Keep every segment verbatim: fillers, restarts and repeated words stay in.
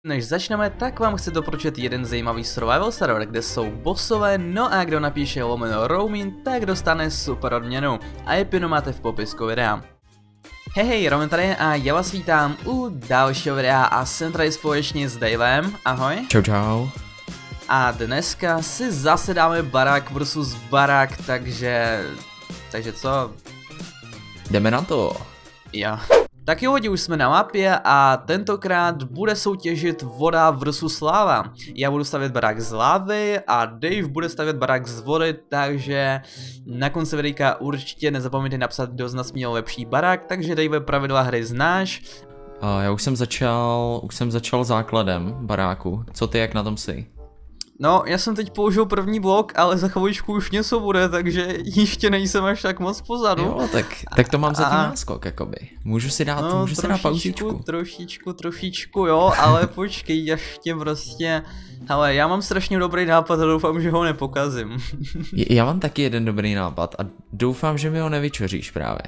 Než začneme, tak vám chci doporučit jeden zajímavý survival server, kde jsou bossové, no a kdo napíše lomeno Romin, tak dostane super odměnu a epinu máte v popisku videa. Hej hej, Romin tady a já vás vítám u dalšího videa a jsem tady společně s Davem, ahoj. Čau čau. A dneska si zase dáme barák versus barák, takže... takže co? Jdeme na to. Jo. Tak jo, lidi, už jsme na mapě a tentokrát bude soutěžit voda versus láva. Já budu stavět barák z lávy a Dave bude stavět barák z vody, takže na konci videa určitě nezapomeňte napsat, kdo z nás měl lepší barák, takže Dave, pravidla hry znáš. Uh, já už jsem začal, už jsem začal základem baráku. Co ty, jak na tom jsi? No, já jsem teď použil první blok, ale za chviličku už něco bude, takže ještě nejsem až tak moc pozadu. Jo, tak, tak to mám zatím náskok, jakoby. Můžu si dát, no, můžu si dát pauzičku. Trošičku, trošičku, jo, ale počkej, ještě prostě... Hele, já mám strašně dobrý nápad a doufám, že ho nepokazím. Já mám taky jeden dobrý nápad a doufám, že mi ho nevyčoříš právě.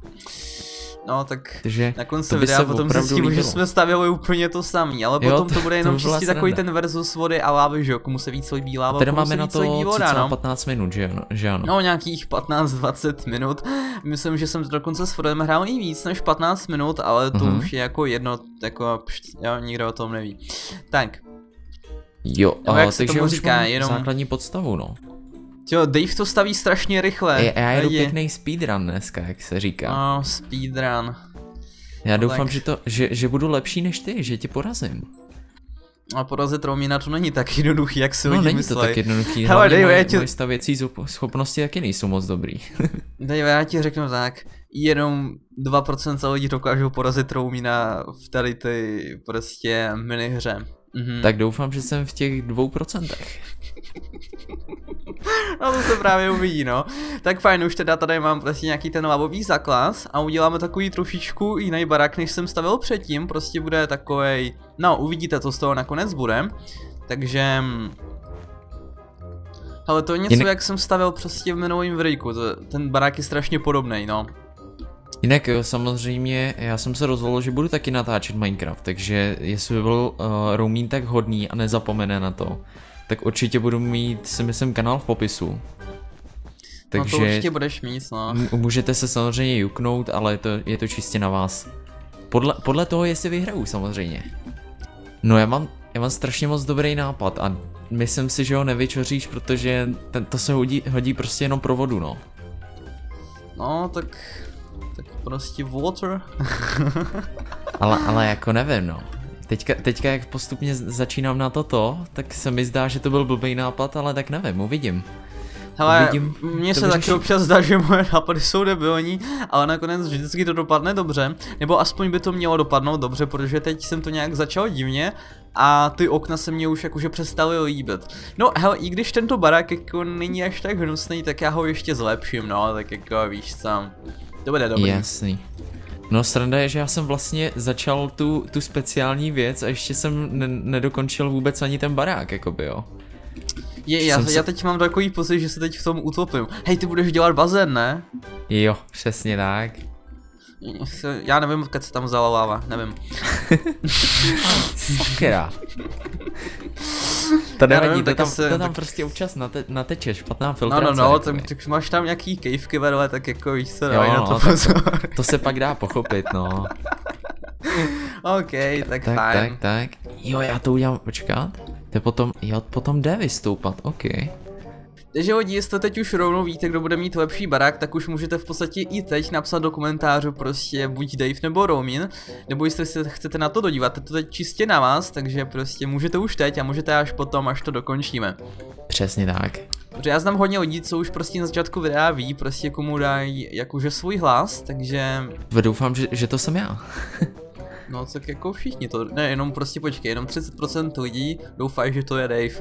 No tak Takže na konci videa potom zjistím, že jsme stavěli úplně to samý, ale jo, potom to, to bude jenom čistě takový ten versus vody a lávy, že jo, komu se víc líbí láva, teda komu máme se na víc to líbí voda, no. patnáct minut, že, no, že ano? No nějakých patnáct dvacet minut, myslím, že jsem dokonce s Frodem hrál i víc než patnáct minut, ale to uh-huh. už je jako jedno, jako pšt, jo, nikdo o tom neví. Tak. Jo, no, a, jak se takže tomu už říká, mám jenom... základní podstavu, no. Jo, Dave to staví strašně rychle. Já, já jedu pěkný speedrun dneska, jak se říká. No, speedrun. Já doufám, tak... že, to, že, že budu lepší než ty, že tě porazím. A porazit Romina to není tak jednoduchý, jak si no, lidi není myslej. to tak jednoduchý, hele, hlavně Dave, moje, tě... moje stavěcí schopnosti taky nejsou moc dobrý. Dave, já ti řeknu tak, jenom dva procenta lidí dokážou porazit Romina v tady ty prostě minihře. Mhm. Tak doufám, že jsem v těch dvou procentech. No to se právě uvidí, no. Tak fajn, už teda tady mám prostě nějaký ten lavový základ a uděláme takový trošičku jiný barák, než jsem stavil předtím, prostě bude takovej, no uvidíte, co z toho nakonec bude. Takže... Ale to je něco, Jinak... jak jsem stavil prostě v minulém videjku, ten barák je strašně podobný, no. Jinak jo, samozřejmě, já jsem se rozhodl, že budu taky natáčet Minecraft, takže jestli by byl uh, Romin tak hodný a nezapomene na to, tak určitě budu mít, si myslím, kanál v popisu. Takže no to určitě budeš mít, no. Můžete se samozřejmě juknout, ale je to, je to čistě na vás. Podle, podle toho, jestli vyhraju samozřejmě. No já mám, já mám strašně moc dobrý nápad a myslím si, že ho nevyčoříš, protože ten, to se hodí, hodí prostě jenom pro vodu, no. No tak... tak prostě water. ale, ale jako nevím, no. Teďka, teďka jak postupně začínám na toto, tak se mi zdá, že to byl blbý nápad, ale tak nevím, uvidím. Hele, mně se taky občas zdá, že moje nápady jsou debilní, ale nakonec vždycky to dopadne dobře, nebo aspoň by to mělo dopadnout dobře, protože teď jsem to nějak začal divně a ty okna se mě už jakože přestaly líbit. No hele, i když tento barák jako není až tak hnusný, tak já ho ještě zlepším, no, tak jako víš co, to bude dobrý. Jasný. No sranda je, že já jsem vlastně začal tu, tu speciální věc a ještě jsem ne nedokončil vůbec ani ten barák, jakoby jo. Je, já, se... já teď mám takový pocit, že se teď v tom utopím. Hej, ty budeš dělat bazén, ne? Jo, přesně tak. Já nevím, keď se tam vzala láva, nevím. Sakra. To nevadí, to tam, se, to tam tak... prostě občas nate, natečeš, špatná filtrace. No, no, no, tak, tak máš tam nějaký kejvky vedle, tak jako víš co, jo, na to pozor. To, to se pak dá pochopit, no. OK, tak, tak fajn. Tak, tak, jo, já to udělám, počkat. To potom, jo, potom jde vystoupat, OK. Takže lidi, jestli teď už rovnou víte, kdo bude mít lepší barák, tak už můžete v podstatě i teď napsat do komentářů prostě buď Dave nebo Romin, nebo jestli se chcete na to dodívat, je to teď čistě na vás, takže prostě můžete už teď a můžete až potom, až to dokončíme. Přesně tak. Protože já znám hodně lidí, co už prostě na začátku videa ví, prostě komu dají jakože svůj hlas, takže... Doufám, že, že to jsem já. No tak jako všichni to, ne, jenom prostě počkej, jenom třicet procent lidí doufají, že to je Dave.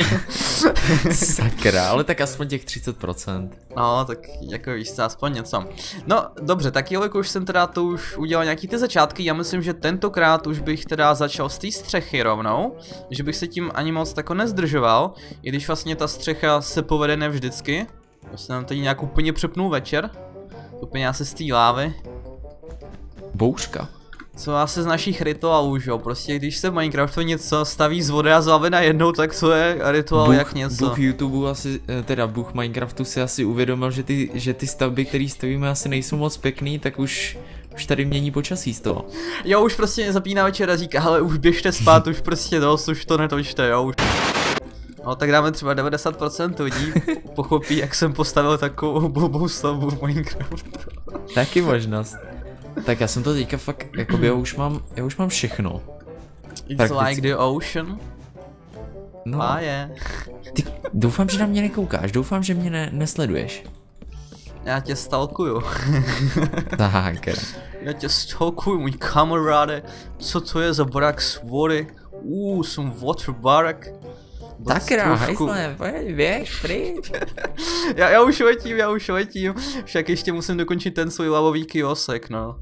Sakra, ale tak aspoň těch třicet procent. No, tak jako víš co, aspoň něco. No, dobře, tak jelikož už jsem teda to už udělal nějaký ty začátky, já myslím, že tentokrát už bych teda začal z té střechy rovnou, že bych se tím ani moc tako nezdržoval, i když vlastně ta střecha se povede ne vždycky. Já jsem tady nějak úplně přepnul večer, úplně asi z té lávy. Bouřka. co asi z našich rituálů, že jo, prostě když se v Minecraftu něco staví z vody a z lavy najednou, tak to je rituál Bůh, jak něco. Bůh YouTube asi, teda Bůh Minecraftu si asi uvědomil, že ty, že ty stavby, které stavíme, asi nejsou moc pěkný, tak už, už tady mění počasí z toho. Jo, už prostě zapíná večer a říká, hele, už běžte spát, už prostě dost, už to netočte, jo, už. No tak dáme třeba devadesát procent lidí pochopí, jak jsem postavil takovou blbou stavbu v Minecraftu. Taky možnost. Tak já jsem to teďka fakt, jakoby já už mám, já už mám všechno. It's Prakticky. like the ocean. No. A je. Ty, doufám, že na mě nekoukáš, doufám, že mě ne, nesleduješ. Já tě stalkuju. Tak. Já tě stalkuju, můj kamaráde. Co to je za barak s vody? Uh, jsem water barak. Tak já, hejsle, běž, pryč. já, já už letím, já už letím. Však ještě musím dokončit ten svůj lavový kiosek, no.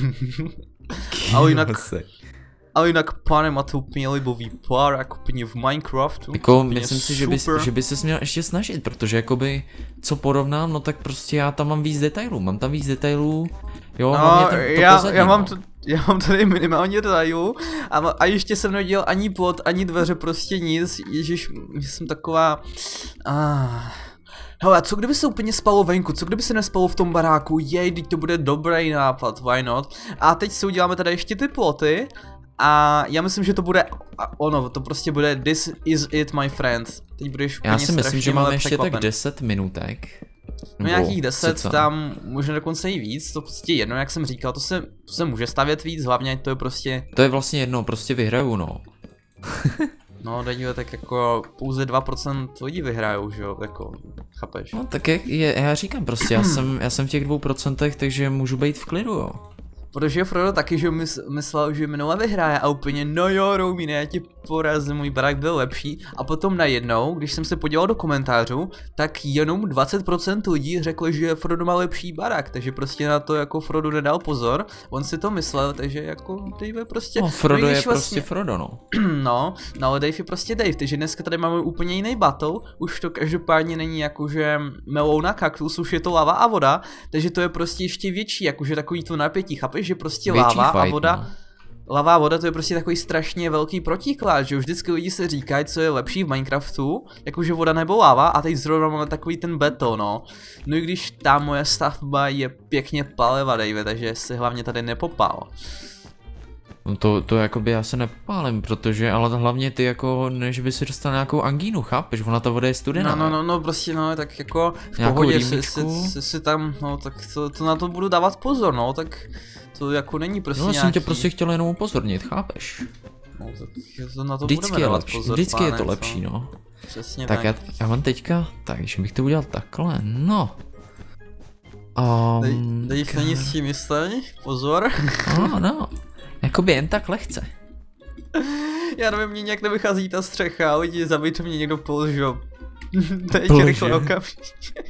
Ale jinak, ale jinak, pane, máte úplně libový barak, úplně v Minecraftu. Jako, myslím si, že by, že by ses měl ještě snažit, protože jakoby, co porovnám, no tak prostě já tam mám víc detailů, mám tam víc detailů, jo, no, hlavně ten, to já, pozadí, já mám no. to, já mám tady minimálně detailů a, a ještě jsem nedělal ani plot, ani dveře, prostě nic, ježiš, jsem taková... Ah. Hele, co kdyby se úplně spalo venku, co kdyby se nespalo v tom baráku, jej, teď to bude dobrý nápad, why not? A teď si uděláme teda ještě ty ploty a já myslím, že to bude, ono, to prostě bude this is it my friend. Teď budeš úplně já si myslím, že máme ještě překvapen. tak deset minutek. No nějakých deset, tam možná dokonce i víc, to prostě jedno, jak jsem říkal, to se, to se může stavět víc, hlavně to je prostě... To je vlastně jedno, prostě vyhraju, no. No, dejme, tak jako pouze dva procenta lidí vyhrajou, že jo, jako, chápeš? No tak je, je, já říkám prostě, já jsem, já jsem v těch dvou procentech, takže můžu být v klidu, jo. Protože Frodo taky, že mys myslel, že minule vyhraje a úplně, no jo, Roumíne, já ti porazím, můj barák byl lepší. A potom najednou, když jsem se podíval do komentářů, tak jenom dvacet procent lidí řeklo, že Frodo má lepší barák, takže prostě na to jako Frodo nedal pozor, on si to myslel, takže jako Dave prostě... No, Frodo no, je vlastně... prostě Frodo, no. No, no ale Dave je prostě Dave, takže dneska tady máme úplně jiný battle, už to každopádně není jakože melouna kaktus, už je to lava a voda, takže to je prostě ještě větší, jakože takový to napětí, chápeš, že prostě větší láva fight, a voda, no. Lava a voda to je prostě takový strašně velký protiklad, že už vždycky lidi se říkají, co je lepší v Minecraftu, jakože voda nebo lava a teď zrovna máme takový ten battle, no. No i když ta moje stavba je pěkně paleva, Dave, takže si hlavně tady nepopál. No to, to jakoby já se nepálím, protože, ale hlavně ty jako, než by si dostal nějakou angínu, chápeš, ona ta voda je studená. No, no, no, no, prostě no, tak jako v nějakou pohodě si, si, si, si tam, no, tak to, to na to budu dávat pozor, no, tak to jako není prostě no, já nějaký... jsem tě prostě chtěl jenom upozornit, chápeš? No, tak to na to vždycky budeme je dávat lepší, pozor, vždycky páne, je to co? lepší, no. Přesně tak. tak. Já, já mám teďka, tak, že bych to udělal takhle, no. Um, Dej, dej není s tím jistý, pozor. No, no, jakoby jen tak lehce. Já nevím, mě nějak nevychází ta střecha, lidi, zabijte mě někdo polžo. Teď Polže. rychle okamžitě.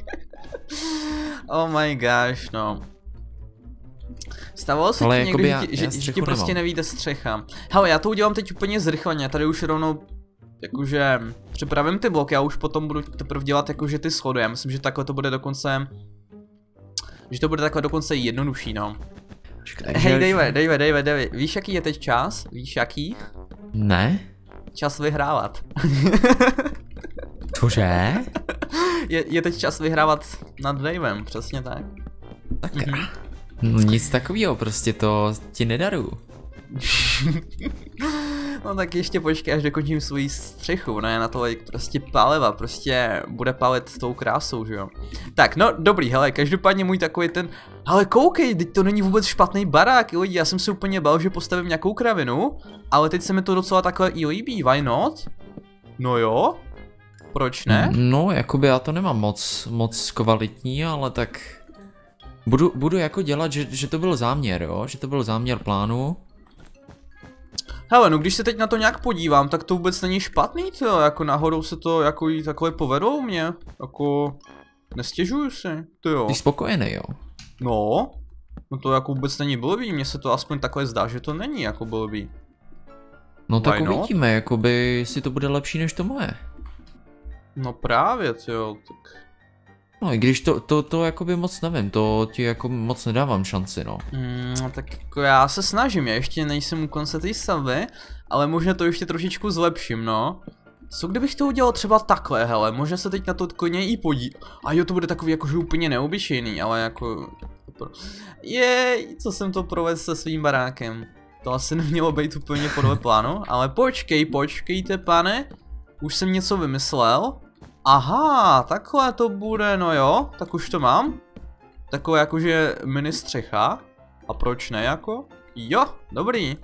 Oh my gosh, no. Stávalo se ale ti někdy, já, že, já že, že ti prostě nemám. nevíde střecha. Hele, já to udělám teď úplně zrychleně, tady už rovnou, jakože, připravím ty bloky, já už potom budu teprve dělat jakože ty schody, já myslím, že takhle to bude dokonce, že to bude takhle dokonce jednodušší, no. Hej, Dave, Dave, Dave, Dave, víš jaký je teď čas? Víš jaký? Ne? Čas vyhrávat. Cože? je, je teď čas vyhrávat nad Davem, přesně tak. Tak. Mhm. No nic takového, prostě to ti nedaru. No tak ještě počkej, až dokončím svoji střechu, ne na to jak prostě páleva, prostě bude pálet s tou krásou, že jo. Tak, no dobrý, hele, každopádně můj takový ten, ale koukej, teď to není vůbec špatný barák, lidi, já jsem si úplně bál, že postavím nějakou kravinu, ale teď se mi to docela takhle i líbí, why not? No jo, proč ne? No, jakoby já to nemám moc, moc kvalitní, ale tak budu, budu jako dělat, že, že to byl záměr, jo, že to byl záměr plánu. Hele, no když se teď na to nějak podívám, tak to vůbec není špatný, to jako náhodou se to jako jí takhle povedlo mě, jako nestěžuju si, to jo. Jsi spokojený, jo? No, no to jako vůbec není blbý, mně se to aspoň takhle zdá, že to není jako blbý. No tak Why not? uvidíme, jakoby, jestli to bude lepší než to moje. No právě, jo, tak... No i když to, to, to jakoby moc nevím, to ti jako moc nedávám šanci, no. Mm, tak jako já se snažím, já ještě nejsem u konce té stavby, ale možná to ještě trošičku zlepším, no. Co kdybych to udělal třeba takhle, hele, možná se teď na to koně i podí. A jo, to bude takový jakože úplně neobyčejný, ale jako... Jej, co jsem to provedl se svým barákem. To asi nemělo být úplně podle plánu, ale počkej, počkejte, pane. Už jsem něco vymyslel. Aha, takhle to bude, no jo, tak už to mám. Takové jakože mini střecha. A proč ne jako? Jo, dobrý.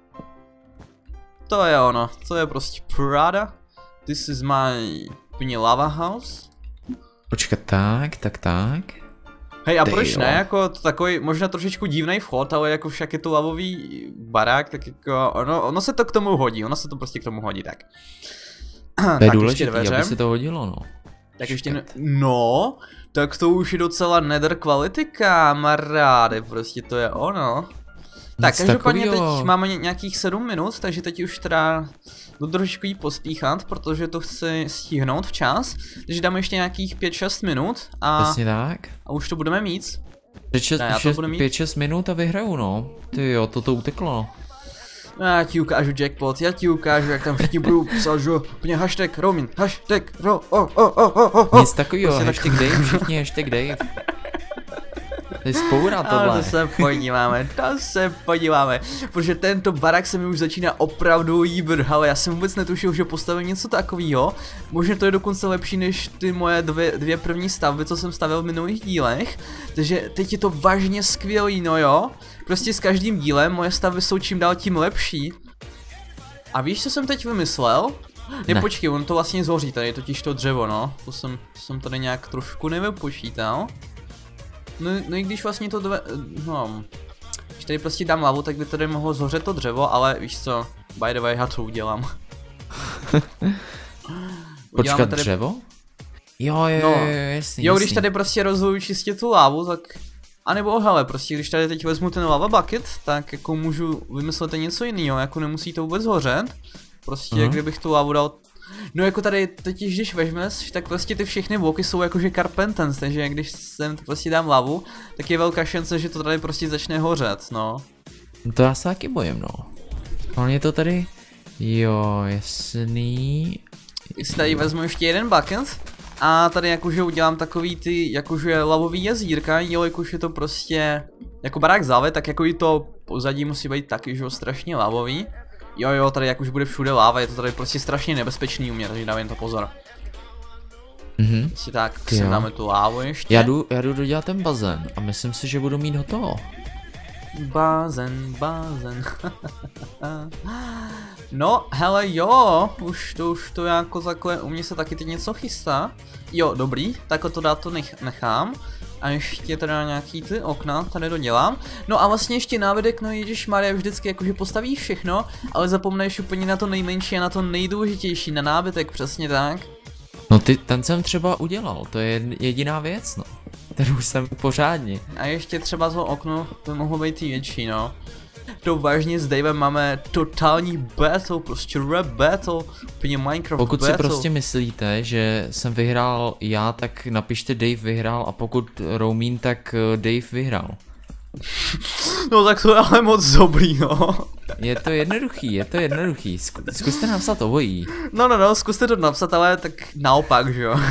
To je ono, to je prostě Prada. This is my úplně lava house. Počkat, tak, tak, tak. Hej, a proč ne, jako to takový možná trošičku divný vchod, ale jako však je to lavový barák, tak jako ono, ono se to k tomu hodí, ono se to prostě k tomu hodí, tak. To je důležitý, aby se to hodilo, no. Tak ještě ne, no, tak to už je docela nether quality, kamaráde, prostě to je ono. Tak, každopádně teď máme nějakých sedm minut, takže teď už teda budu trošičku jí pospíchat, protože to chci stihnout včas. Takže dáme ještě nějakých pět šest minut a, Přesně tak. A už to budeme mít. pět šest minut a vyhraju, no. Ty jo, to to uteklo. Já ti ukážu jackpot, já ti ukážu, jak tam všichni budou psát, že úplně hashtag Romin, hashtag ro, o, o, o, o, o. Nic takovýho, prostě hashtag tak... Dave, všichni hashtag Dave. To je spoura tohle. Ale to se podíváme, to se podíváme, protože tento barák se mi už začíná opravdu líbit, ale já jsem vůbec netušil, že postavím něco takového. Možná to je dokonce lepší než ty moje dvě, dvě první stavby, co jsem stavil v minulých dílech. Takže teď je to vážně skvělý, no jo. Prostě s každým dílem moje stavby jsou čím dál tím lepší. A víš, co jsem teď vymyslel? Ne, ne. Počkej, on to vlastně zhoří, tady je totiž to dřevo, no. To jsem, to jsem tady nějak trošku nevypočítal. No, no i když vlastně to dve, no, když tady prostě dám lavu, tak by tady mohlo zhořet to dřevo, ale víš co, by the way, já to udělám. Počkat, tady... dřevo? Jo, jo, no, jo, jasný, jo, jasný. když tady prostě rozhoju čistě tu lávu, tak, anebo hele, prostě když tady teď vezmu ten lava bucket, tak jako můžu vymyslet něco jiného, jako nemusí to vůbec hořet. Prostě, uh-huh. kdybych tu lávu dal. No jako tady totiž, když vezmeš, tak prostě ty všechny bloky jsou jakože carpenters, takže když sem prostě dám lavu, tak je velká šance, že to tady prostě začne hořet, no. No to já se taky bojím, no. Hlavně to tady, jo, jasný. Jestli tady vezmu ještě jeden bucket a tady jakože udělám takový ty jakože lavový jezírka, jelikož je to prostě jako barák záve, tak jako i to pozadí musí být taky, že strašně lavový. Jo jo, tady jak už bude všude láva, je to tady prostě strašně nebezpečný umět, takže dávám to pozor. Mhm. Prostě tak, sem dáme tu lávu ještě. Já jdu, já jdu dodělat ten bazén a myslím si, že budu mít hotovo. Bazén, bazén. No, hele jo, už to, už to jako takhle, u mě se taky teď něco chystá. Jo, dobrý, takhle to dát to nech, nechám. A ještě teda nějaký ty okna tady dodělám. No a vlastně ještě návedek, no ježišmarja, vždycky jakože postaví všechno, ale zapomneš úplně na to nejmenší a na to nejdůležitější, na nábytek, přesně tak. No ty, ten jsem třeba udělal, to je jediná věc, no. Ten už jsem pořádně. A ještě třeba to okno, to mohlo být i větší, no. To vážně s Davem máme totální battle, prostě rap battle, úplně Minecraft pokud battle. Pokud si prostě myslíte, že jsem vyhrál já, tak napište Dave vyhrál a pokud Romin, tak Dave vyhrál. No tak to je ale moc dobrý, no. Je to jednoduchý, je to jednoduchý, zkuste napsat obojí. No no no, zkuste to napsat, ale tak naopak, že jo.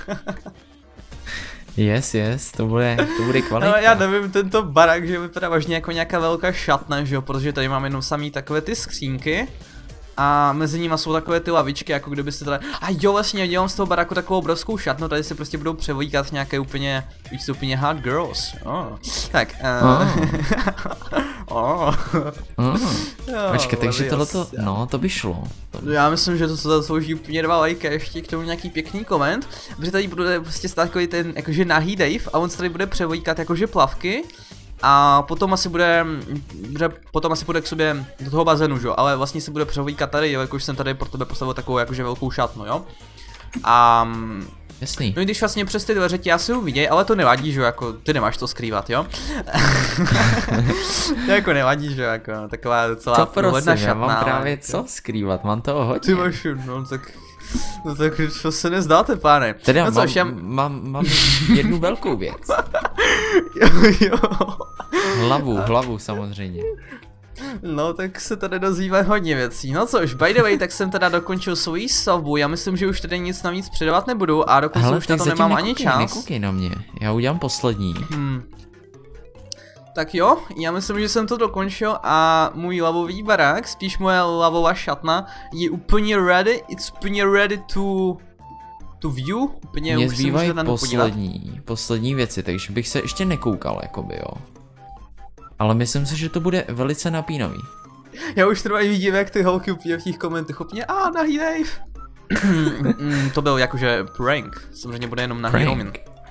Yes, yes, to bude, to bude kvalita. No, já nevím, tento barák, že vypadá vážně jako nějaká velká šatna, že jo, protože tady mám jenom samý takové ty skřínky. A mezi nimi jsou takové ty lavičky, jako kdybyste tady... A jo, vlastně dělám z toho baráku takovou obrovskou šatnu, tady se prostě budou převlíkat nějaké úplně, víš, úplně hot girls. Oh. Tak, uh... oh. oh. Počkej, takže tohleto, no, to by šlo. To by... Já myslím, že to se zaslouží úplně dva lajka, ještě k tomu nějaký pěkný koment, protože tady bude prostě stát takový ten, jakože nahý Dave a on se tady bude převlíkat jakože plavky. A potom asi bude, potom asi bude k sobě do toho bazénu, jo, ale vlastně se bude převlíkat tady, jo, jakož jsem tady pro tebe postavil takovou jakože velkou šatnu, jo. A jasný. no i když vlastně přes ty dveře ti asi uviděj, ale to nevadí, že jako ty nemáš to skrývat, jo? To jako nevadí, že jako taková docela to prosím, já šatná, mám právě ale... co skrývat, mám toho hodně. Ty máš, no tak, no tak to se nezdáte, páne. Teda no, mám, což, já... mám, mám jednu velkou věc. jo, jo. Hlavu, hlavu samozřejmě. No, tak se tady dozvíme hodně věcí. No což, by the way, tak jsem teda dokončil svoji stavbu. Já myslím, že už tady nic navíc předávat nebudu a dokonce hele, už na to nemám nekoukej, ani čas. Nekoukej na mě, já udělám poslední. Hmm. Tak jo, já myslím, že jsem to dokončil a můj lavový barák, spíš moje lavová šatna, je úplně ready, it's úplně ready to... to view, úplně Mně už zbývají se můžete poslední, poslední věci, takže bych se ještě nekoukal, jakoby jo. Ale myslím si, že to bude velice napínavý. Já už třeba vidím, jak ty holky úplně v těch komentech úplně, a nahý Dave. To byl jakože prank, samozřejmě bude jenom nahý Roman.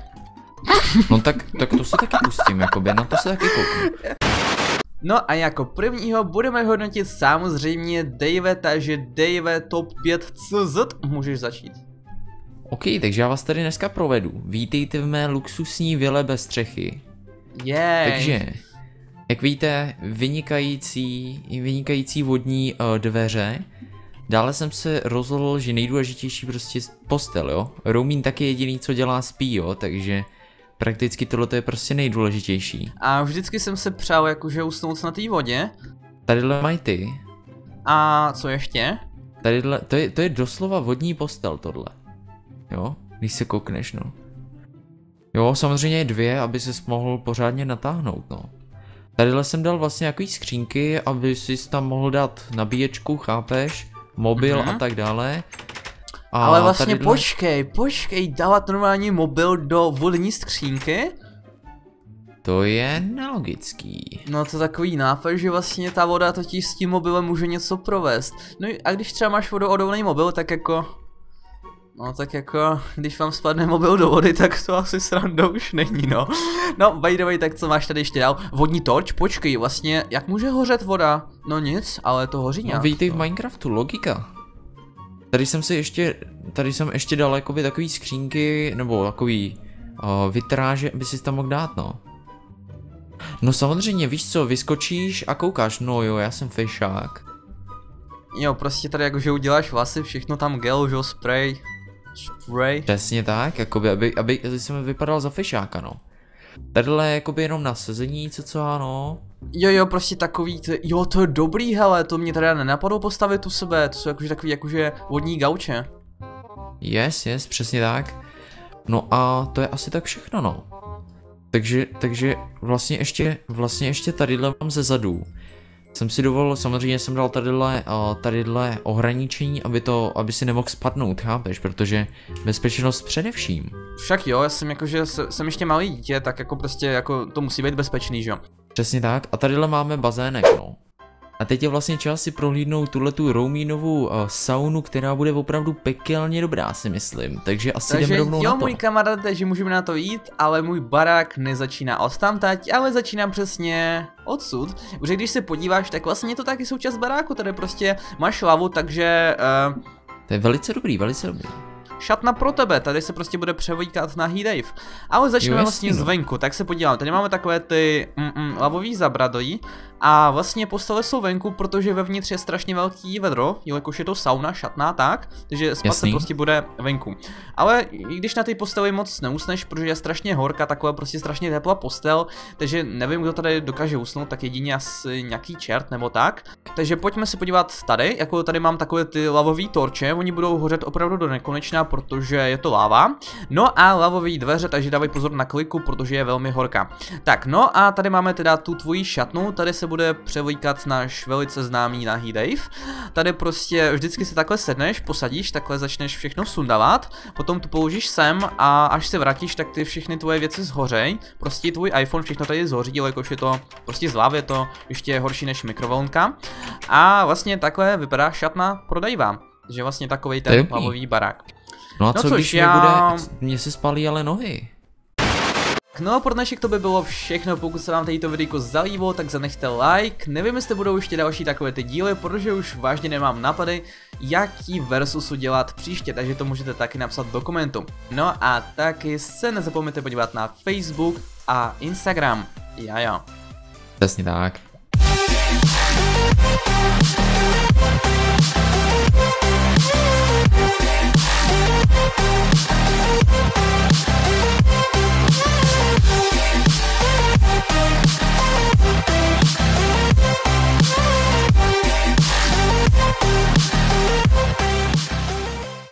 No tak, tak to se taky pustím, jakoby, na to se taky kouknu. No a jako prvního budeme hodnotit samozřejmě Dave, takže Dave top pět C Z, můžeš začít. OK, takže já vás tady dneska provedu. Vítejte v mé luxusní vile bez střechy. Jej. Takže, jak víte, vynikající, vynikající vodní uh, dveře. Dále jsem se rozhodl, že nejdůležitější prostě postel, jo. Roumín taky jediný, co dělá, spí, jo, takže prakticky tohle je prostě nejdůležitější. A vždycky jsem se přál jakože usnout na té vodě. Tadyhle mají ty. A co ještě? Tadyhle, to je, to je doslova vodní postel tohle. Jo, když se koukneš, no. Jo, samozřejmě dvě, aby ses mohl pořádně natáhnout, no. Tadyhle jsem dal vlastně jaký skřínky, aby si tam mohl dát nabíječku, chápeš? Mobil mm-hmm. a tak dále. A ale vlastně tadyhle... počkej, počkej, dávat normální mobil do vodní skřínky? To je nelogický. No to takový nápad, že vlastně ta voda totiž s tím mobilem může něco provést. No a když třeba máš vodoodolný mobil, tak jako... No tak jako, když vám spadne mobil do vody, tak to asi sranda už není, no. No, by the way, tak co máš tady ještě dál? Vodní torč? Počkej, vlastně, jak může hořet voda? No nic, ale to hoří nějak. No vítej v Minecraftu, logika. Tady jsem si ještě, tady jsem ještě dal jakoby takový skřínky, nebo takový uh, vitráže, by si tam mohl dát, no. No samozřejmě, víš co, vyskočíš a koukáš, no jo, já jsem fešák. Jo, prostě tady jakože uděláš vlasy, všechno tam gel, že spray. Spray. Přesně tak, jakoby, aby, aby, aby jsem vypadal za fešáka, no. Tadyhle jakoby jenom na sezení, co co ano. Jo jo, prostě takový, t jo to je dobrý, hele, to mě teda nenapadlo postavit u sebe, to jsou jakože takový jakože vodní gauče. Yes, yes, přesně tak. No a to je asi tak všechno, no. Takže, takže vlastně ještě, vlastně ještě tadyhle mám ze zadu. Jsem si dovolil, samozřejmě jsem dal tadyhle, uh, tadyhle ohraničení, aby to, aby si nemohl spadnout, chápeš, protože bezpečnost především. Však jo, já jsem jakože, jsem ještě malý dítě, tak jako prostě jako to musí být bezpečný, že jo. Přesně tak, a tadyhle máme bazének, no. A teď je vlastně čas si prohlídnout tuhletu Roumínovu uh, saunu, která bude opravdu pekelně dobrá, si myslím, takže asi takže jdeme rovnou jo, na to. můj kamarád, že můžeme na to jít, ale můj barák nezačíná odtamtať, ale začíná přesně odsud. Protože když se podíváš, tak vlastně je to taky součást baráku, tady prostě máš lavu, takže... Uh, to je velice dobrý, velice dobrý. Šatna pro tebe, tady se prostě bude převlíkat na Dave. Ale začneme vlastně no. zvenku, tak se podíváme, tady máme takové ty mm, mm, lavový zabradojí a vlastně postele jsou venku, protože vevnitř je strašně velký vedro, jelikož je to sauna, šatna, tak, takže spát se prostě bude venku. Ale i když na té posteli moc neusneš, protože je strašně horka, takové prostě strašně teplá postel, takže nevím, kdo tady dokáže usnout, tak jedině asi nějaký čert nebo tak. Takže pojďme se podívat tady, jako tady mám takové ty lavové torče, oni budou hořet opravdu do nekonečna, protože je to láva. No a lavové dveře, takže dávej pozor na kliku, protože je velmi horká. Tak, no a tady máme teda tu tvoji šatnu, tady se bude převlíkat náš velice známý nahý Dave. Tady prostě vždycky si takhle sedneš, posadíš, takhle začneš všechno sundávat, potom tu položíš sem a až se vrátíš, tak ty všechny tvoje věci zhořej. Prostě tvůj iPhone všechno tady zhoří, jakož je to prostě z lávy, je to ještě horší než mikrovlnka. A vlastně takhle vypadá šatna pro Davea, že vlastně takovej ten lavový barák. No a no co což když já... mě bude, mně se spalí ale nohy. No a pro dnešek to by bylo všechno, pokud se vám tato videjko zalíbilo, tak zanechte like, nevím jestli budou ještě další takové ty díly, protože už vážně nemám nápady, jaký versus udělat příště, takže to můžete taky napsat do komentu. No a taky se nezapomeňte podívat na Facebook a Instagram, jajo. Přesně tak.